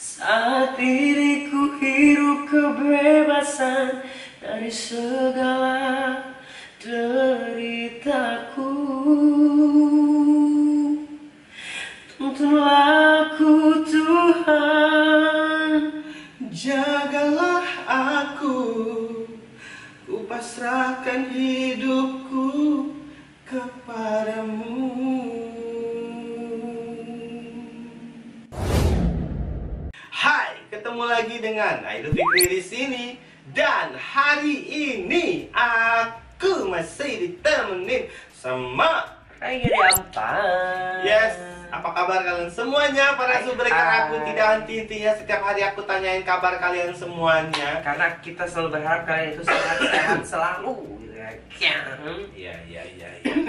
Saat diriku hidup kebebasan dari segala deritaku, tuntunlah aku Tuhan, jagalah aku, ku pasrahkan hidupku kepadamu. Hai, ketemu lagi dengan Aidil Fikri di sini. Dan hari ini aku masih ditemenin sama Raya Ampan. Yes, apa kabar kalian semuanya? Para subscriber aku tidak henti-hentinya setiap hari aku tanyain kabar kalian semuanya. Karena kita selalu berharap kalian itu sehat-sehat selalu, gitu ya. Iya.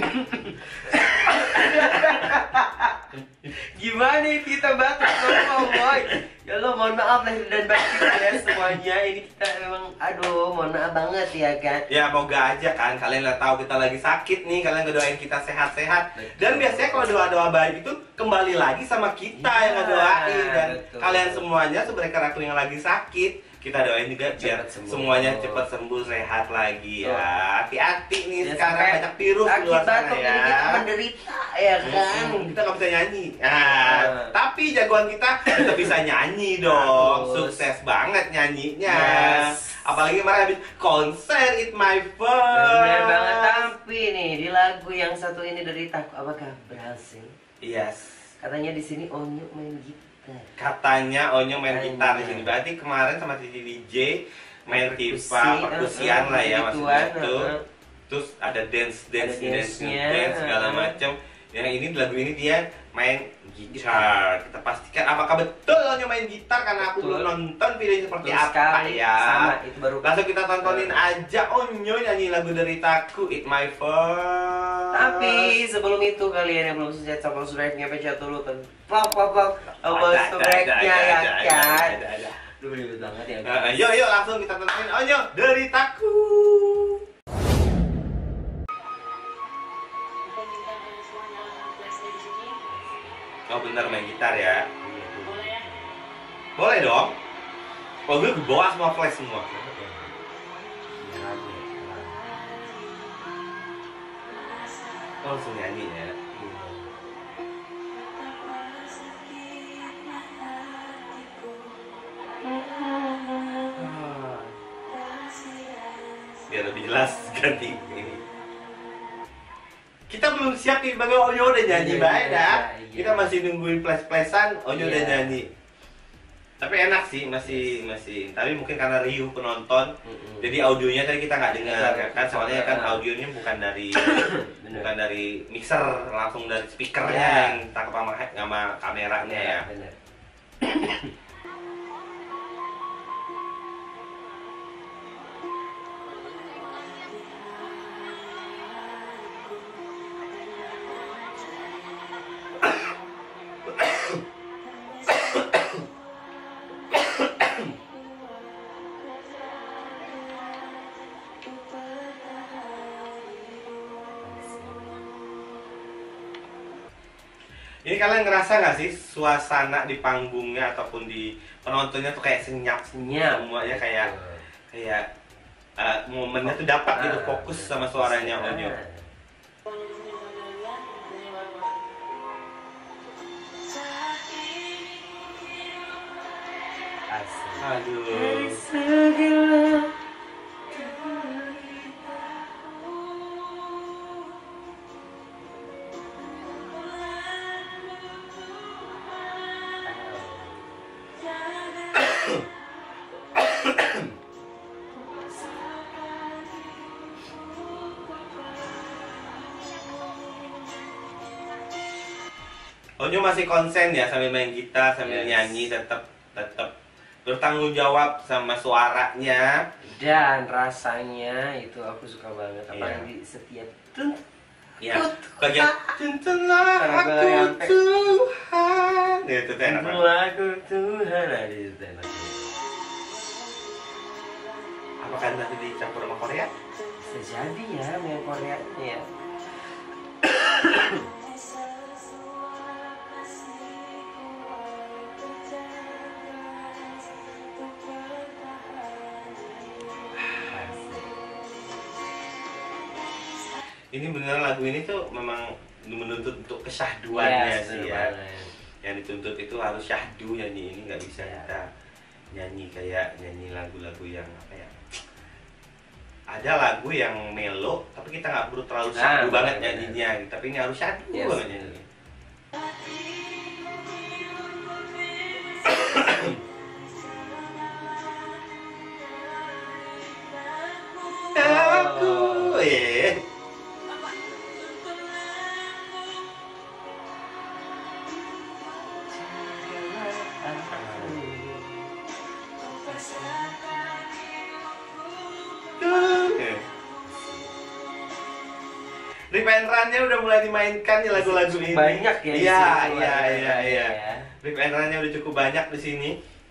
Gimana ini kita batuk boy? Ya Allah, mohon maaf lahir dan batin kalian semuanya. Ini kita memang, aduh, mohon maaf banget ya kan. Ya moga aja kan kalian lah tahu kita lagi sakit nih, kalian ngedoain kita sehat-sehat. Dan biasanya kalau doa-doa baik itu kembali lagi sama kita yang ngedoain. Dan betul. kalian semuanya subscriber aku yang lagi sakit, kita doain juga biar semuanya cepat sembuh, sehat lagi ya. Hati-hati nih Ya, sekarang banyak virus di luar sana batuk ya. ini kita menderita ya kan. Kita nggak bisa nyanyi. Tapi jagoan kita tetap bisa nyanyi dong. Bagus. Sukses banget nyanyinya. Yes. Apalagi kemarin habis konser It My First. Bener banget, tapi nih di lagu yang satu ini dari Taku, apakah berhasil? Yes. Katanya di sini Onyo main gitar. Katanya Onyo main gitar di sini. Berarti kemarin sama Cici DJ main pipa, perkusian lah ya maksudnya itu. Terus ada dance segala macam. Yang ini lagu ini dia main gitar. Kita pastikan apakah betul Onyo main gitar karena aku belum nonton videonya seperti apa ya. Sama, itu baru. Langsung kita tontonin aja Onyo nyanyi lagu dari Taku It My First. Tapi sebelum itu kalian yang belum subscribe-nya pencet dulu kan. Subscribe-nya ya kan. Lu ribet banget ya kan. Yuk langsung kita tontonin Onyo dari Taku. Oh bener main gitar ya. Boleh dong. Kalau gue bawa semua flash semua. Oh, langsung nyanyi ya. Biar lebih jelas ganti ini. Kita belum siap nih, bagaimana Onyo udah nyanyi baik dah. Kita masih nungguin flash-flashan, Onyo udah nyanyi. Tapi enak sih, masih. Tapi mungkin karena riuh penonton, jadi audionya tadi kita nggak dengar kan, soalnya kan audionya bukan dari mixer, langsung dari speakernya yang tangkap sama kameranya ya. Bener. Ini kalian ngerasa nggak sih suasana di panggungnya ataupun di penontonnya tuh kayak senyap semuanya kayak momennya tuh dapat gitu, fokus sama suaranya Onyo. Aduh. Onyo masih konsen ya sambil main gitar, sambil nyanyi, tetap bertanggung jawab sama suaranya. Dan rasanya itu aku suka banget, apalagi setiap bagian tuntunlah aku Tuhan. Itu enak banget. Lagu Tuhan ada itu enak. Apakah nanti dicampur sama Korea? Bisa jadi ya, main Korea ya. ini beneran lagu ini tuh memang menuntut untuk kesyahduannya Yes, sih bener ya. banget. Yang dituntut itu harus syahdu, nyanyi ini nggak bisa Ya. kita nyanyi kayak nyanyi lagu-lagu yang apa ya, ada lagu yang melo tapi kita nggak perlu terlalu syahdu banget bener. nyanyinya, tapi ini harus syahdu Yes. banget nyanyinya. Aku Rip and Run-nya udah mulai dimainkan nih lagu-lagu ini. Banyak ya di Iya, sini, iya, Rip and iya, Run-nya iya. ya. Rip and Run-nya udah cukup banyak di sini.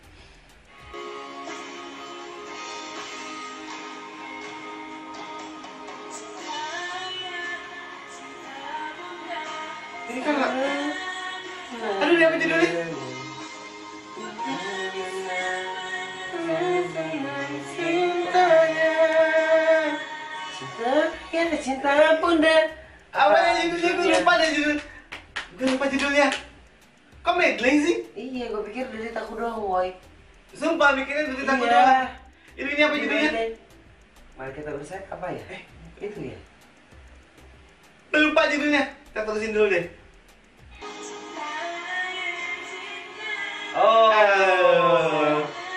Ini kan aduh, dia apa judulnya? Cinta bunda. Apa judulnya? Gue lupa deh judul. Gue lupa judulnya. Kok medley sih? Iya, gue pikir dari aku doang, woy. Sumpah bikinnya dari takut Iya. doang. Ini apa judulnya? Mari kita bersama apa ya? Itu ya. Lupa judulnya. Kita terusin dulu deh. Oh.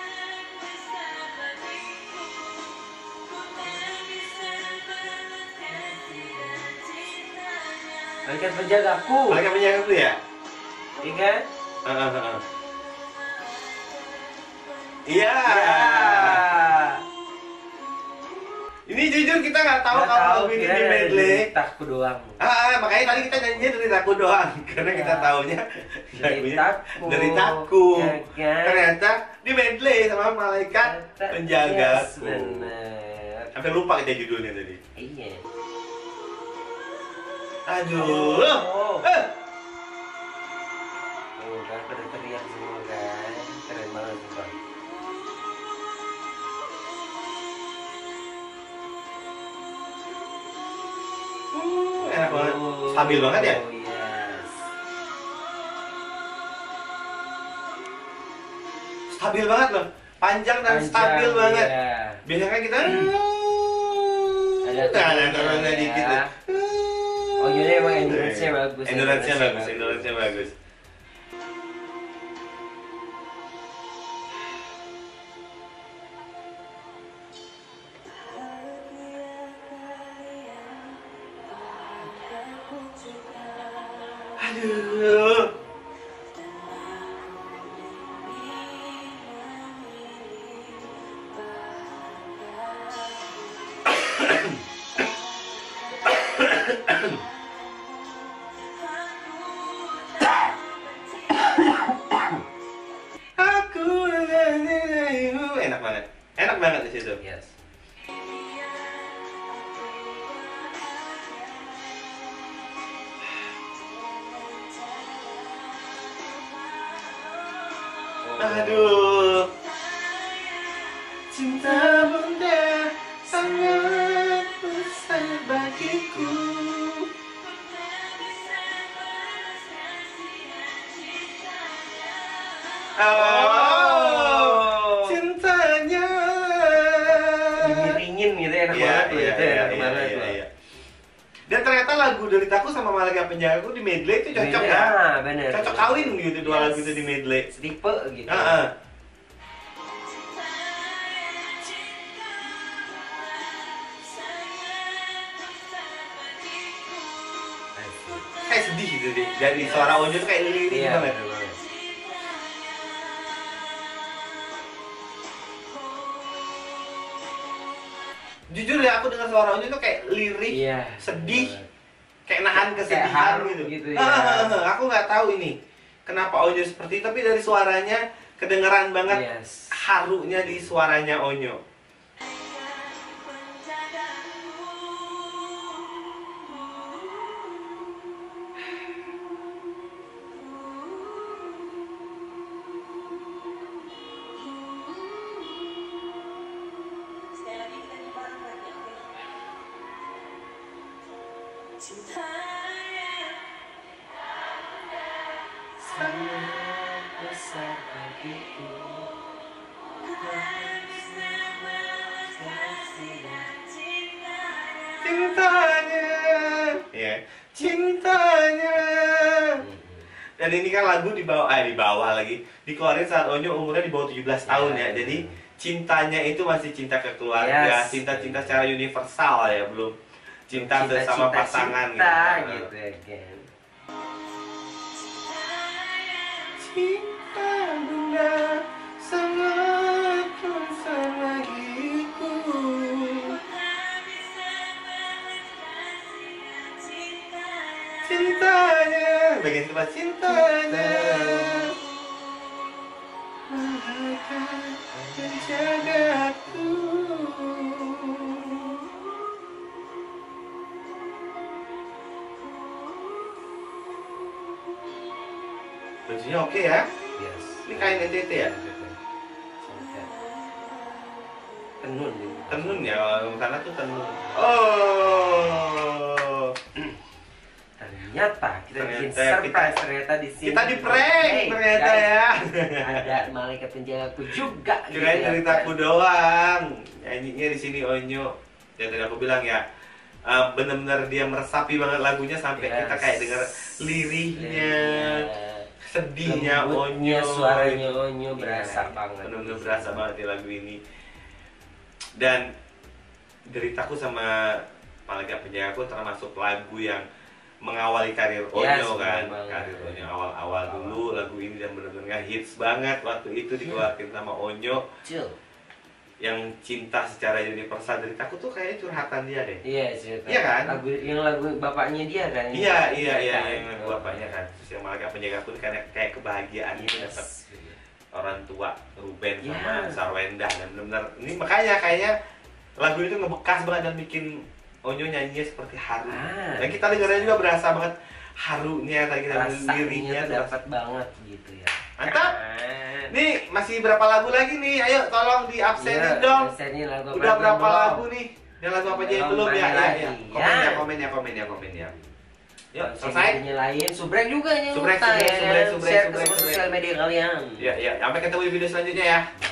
Malaikat penjagaku. Mereka menjaga aku ya? Iya kan? Iya. Ya. Ini jujur kita nggak tahu Nggak kalau tahu, lagu ini kira di medley. Takku doang. Makanya tadi kita nyanyinya dari takku doang karena kita Ya. taunya Dari lagunya Takku. dari takku. Ya kan? Ternyata di medley sama malaikat penjaga Yes, bener. Sampai lupa kita judulnya tadi. Iya. Aduh. Oh. Eh. Oh, kan pada teriak semua kan. Keren banget tuh, Bang. Enak banget. Stabil banget ya? Oh, yes. Stabil banget loh. Panjang dan Panjang, stabil banget. iya. Biasanya kita Ada ada turunnya turunnya ya. dikit deh. Oh, jadi emang endurance-nya bagus. Endurance-nya bagus, endurance-nya bagus. Aduh. Aku enak banget. Enak banget di situ. Yes. Aduh. Cinta bunda sangat besar bagiku. Oh, cintanya. Dimiringin gitu enak Iya, banget tuh iya, itu iya, enak iya, banget iya, tuh. iya. Dan ternyata lagu dari Taku sama Malaikat Penjaga di medley itu cocok Beda, ya. bener. Cocok kawin gitu dua Yes. lagu itu di medley. Setipe gitu. Heeh. Kayak sedih gitu deh. Dari suara Onyo tuh kayak lirik Iya, banget. bener banget. Jujur ya aku dengar suara Onyo tuh kayak lirik, Iya. sedih, bener. kayak nahan Kayak kesedihan haru gitu. gitu ya. Aku nggak tahu ini kenapa Onyo seperti itu, tapi dari suaranya kedengeran banget Yes. harunya di suaranya Onyo. Cintanya, ya, cintanya. Dan ini kan lagu di bawah lagi dikeluarin saat Onyo umurnya di bawah 17 tahun ya. Jadi cintanya itu masih cinta ke keluarga, cinta-cinta secara universal ya, belum cinta bersama pasangan gitu ya kan. Cinta bunda sangat bersamaku. Cintanya, bagian kedua cintanya. Menjagaku. Bajunya oke ya? Yes. Ini kain NTT ya? Tenun nih. Tenun ya, kalau sana tuh tenun. Oh. Ternyata kita bikin surprise ternyata di sini. Kita di prank ternyata guys. ya. Ada malaikat penjagaku juga. Kirain gitu ya, ceritaku kan. doang. Nyanyinya di sini Onyo. Ya tadi aku bilang ya, benar-benar dia meresapi banget lagunya sampai kita kayak denger lirihnya, sedihnya Lembutnya, Onyo. suaranya Onyo berasa Iya, banget. benar-benar berasa banget di lagu ini. Dan deritaku sama malaikat penjagaku termasuk lagu yang mengawali karir Onyo kan. Karir Onyo awal-awal dulu lagu ini dan benar-benar hits banget waktu itu dikeluarin sama Onyo. Yang cinta secara universal. Deritaku tuh kayaknya curhatan dia deh. Iya, cerita. Iya kan? Lagu bapaknya dia kan. Iya, yang lagu bapaknya kan. Terus yang malaikat penjagaku ini kayak kebahagiaan gitu dapat orang tua Ruben sama Sarwenda, dan benar-benar ini makanya kayaknya lagu itu ngebekas banget dan bikin Onyo nyanyinya seperti haru. Dan kita dengarnya juga berasa banget harunya, tadi kita liriknya dapat banget gitu ya. Mantap. Nih masih berapa lagu lagi nih? Ayo tolong di absenin dong. Udah berapa lagu nih? Yang lagu apa aja yang belum ya? Komen ya. Yuk, selesai. Nyalain, subrek juga nih. Subrek. Share ke sosial media kalian. Ya, sampai ketemu di video selanjutnya ya.